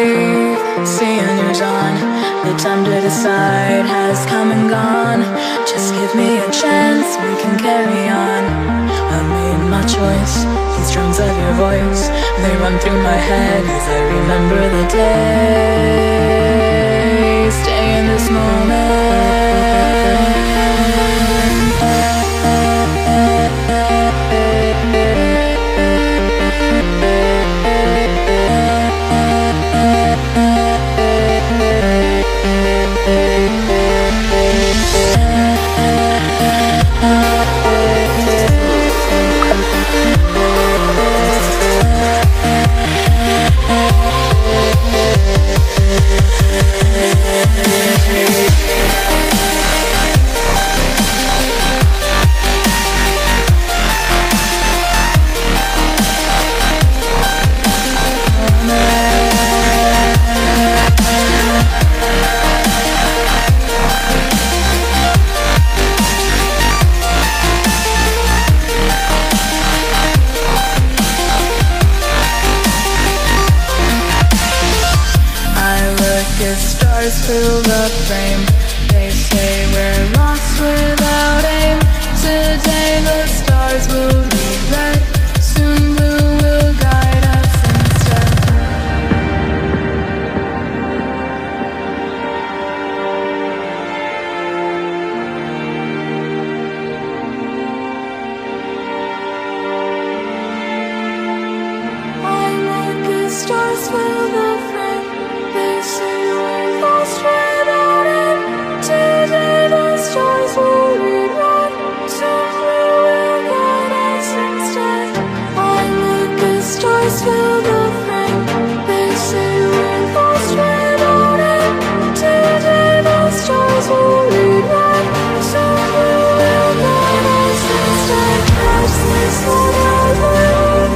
leave, see a new dawn. The time to decide has come and gone. Just give me a chance, we can carry on. I made my choice, these drums of your voice, they run through my head as I remember the day. Stay in this moment. Stars fill the frame. They say we're lost without aim. Today the stars will lead red. Soon blue will guide us instead. I make the stars fill the frame. They say we're lost without aim. Today the stars will lead right. Soon blue will guide us instead. I make the stars fill the frame. They say we're lost without aim. Today the stars will lead right. Soon blue will guide us instead. Catch this one out there.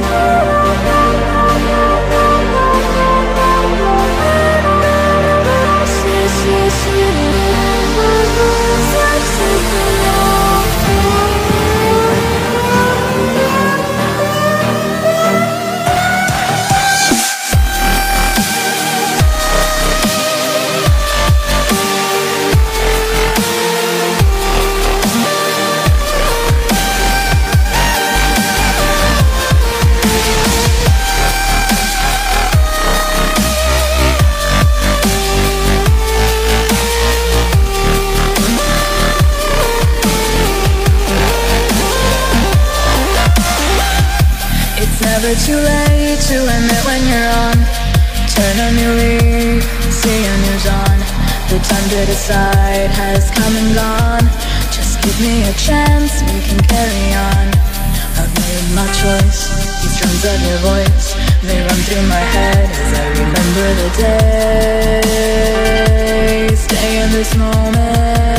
Never too late to admit when you're on. Turn a new leaf, see a new dawn. The time to decide has come and gone. Just give me a chance, we can carry on. I've made my choice, these drums of your voice, they run through my head as I remember the day. Stay in this moment.